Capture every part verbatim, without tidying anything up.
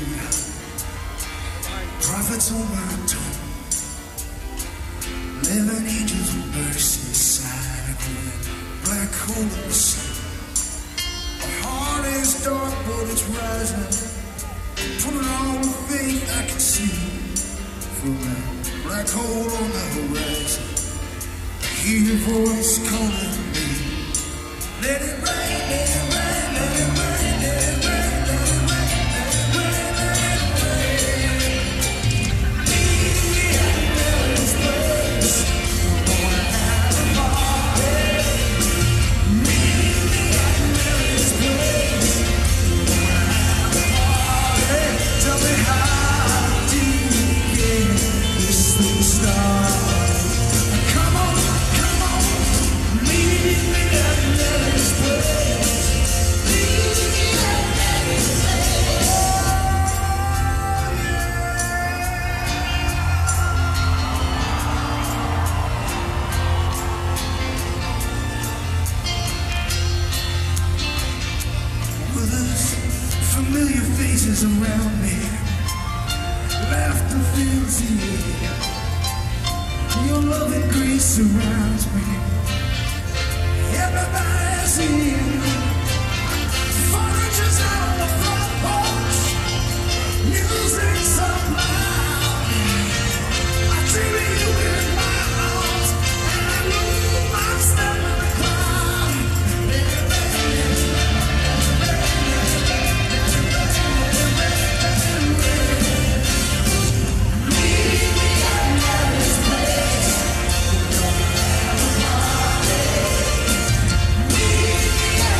Prophets on my tongue, living angels will burst inside of me. Black hole in the sun. My heart is dark, but it's rising. Putting all the faith I can see from that black hole on the horizon. I hear your voice calling me. Let it rain, let it rain, let it rain, let it rain, let it rain, let it rain, let it rain. Meet me at Mary's place. We're gonna have a party. Meet me at Mary's place. We're gonna have a party. Tell me how do you get this thing started? Come on, come on, meet me at Mary's place. Meet me at Mary's place. Oh, yeah. Well, there's familiar faces around me. Laughter fills the air. Your loving grace surrounds me. Everybody's here. Furniture's out on the front porch. Music's up loud. I dream of you in my arms, and I know I'm stepping in the crowd. Meet me at Mary's place. We're gonna have a party. Meet me at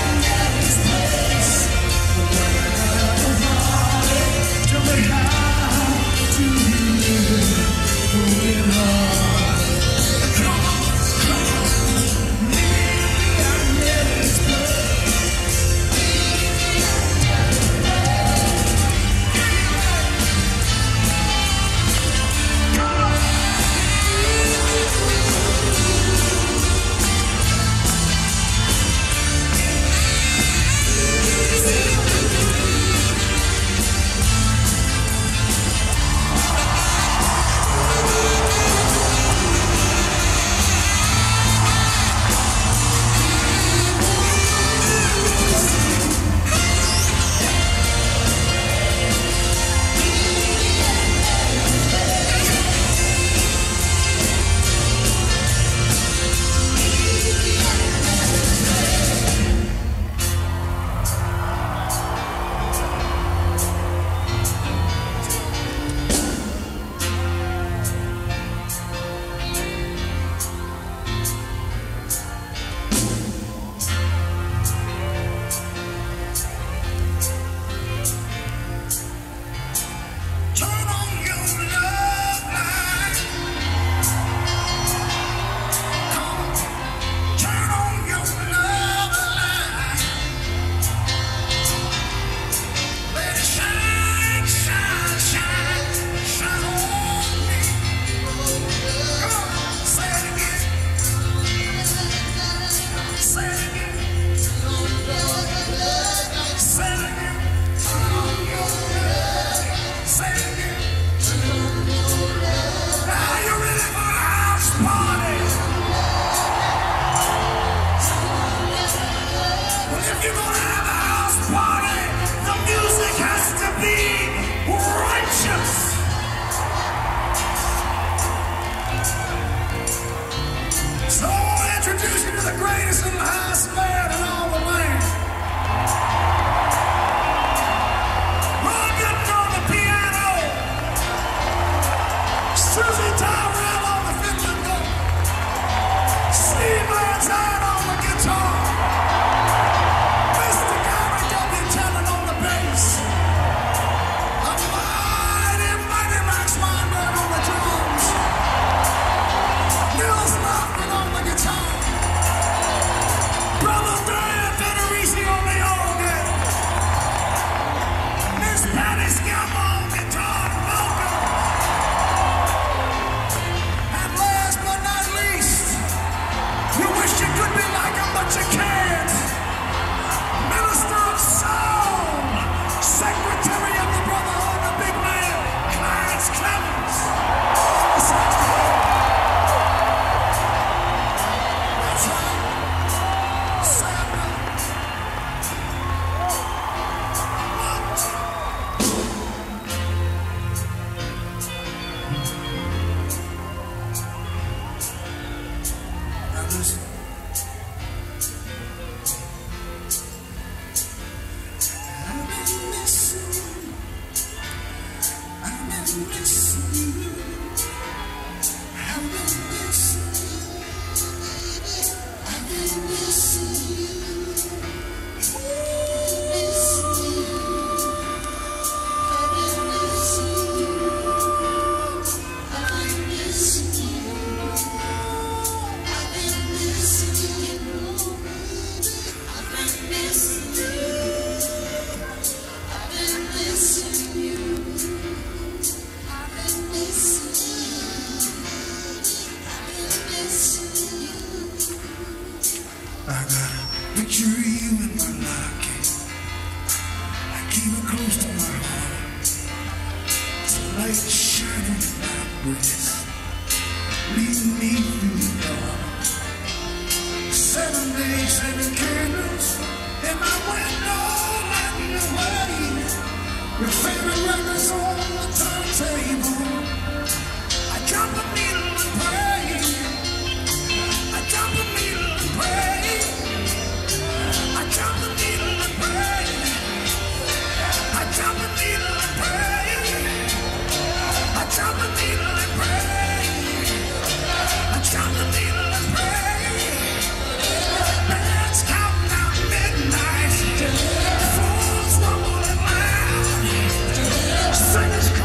picture you in my locket. I keep it close to my heart. It's a light shining in my breast, leading me through the dark. Seven days, seven candles in my window, lighting the way. Your favorite records on the turntable. I drop a needle and pray. I drop a needle and pray. I drop a needle and pray. I drop a needle and pray. I drop a needle and pray. I drop a needle and pray. Let's count down midnight. The fools rumble and loud. Singers